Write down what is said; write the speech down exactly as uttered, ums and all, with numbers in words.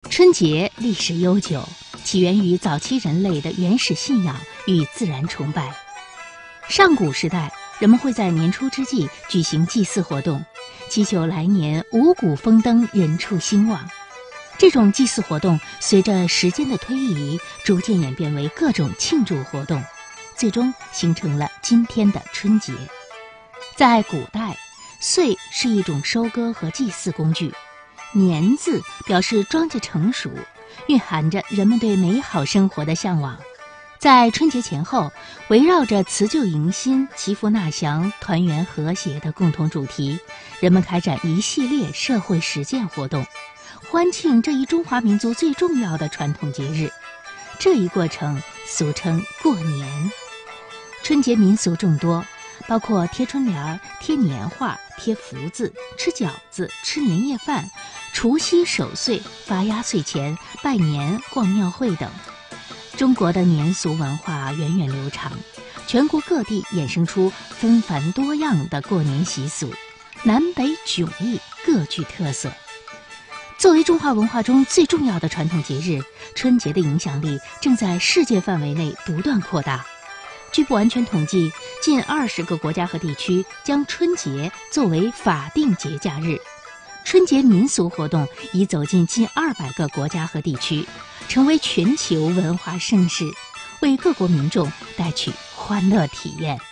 春节历史悠久，起源于早期人类的原始信仰与自然崇拜。上古时代，人们会在年初之际举行祭祀活动，祈求来年五谷丰登、人畜兴旺。这种祭祀活动随着时间的推移，逐渐演变为各种庆祝活动，最终形成了今天的春节。在古代，岁是一种收割和祭祀工具，年字表示庄稼成熟，蕴含着人们对美好生活的向往。在春节前后，围绕着辞旧迎新、祈福纳祥、团圆和谐的共同主题，人们开展一系列社会实践活动，欢庆这一中华民族最重要的传统节日。这一过程俗称过年。春节民俗众多，包括贴春联、贴年画、贴福字、吃饺子、吃年夜饭、除夕守岁、发压岁钱、拜年、逛庙会等。中国的年俗文化源远流长，全国各地衍生出纷繁多样的过年习俗，南北迥异，各具特色。作为中华文化中最重要的传统节日，春节的影响力正在世界范围内不断扩大。据不完全统计，近二十个国家和地区将春节作为法定节假日。春节民俗活动已走进近二百个国家和地区，成为全球文化盛事，为各国民众带去欢乐体验。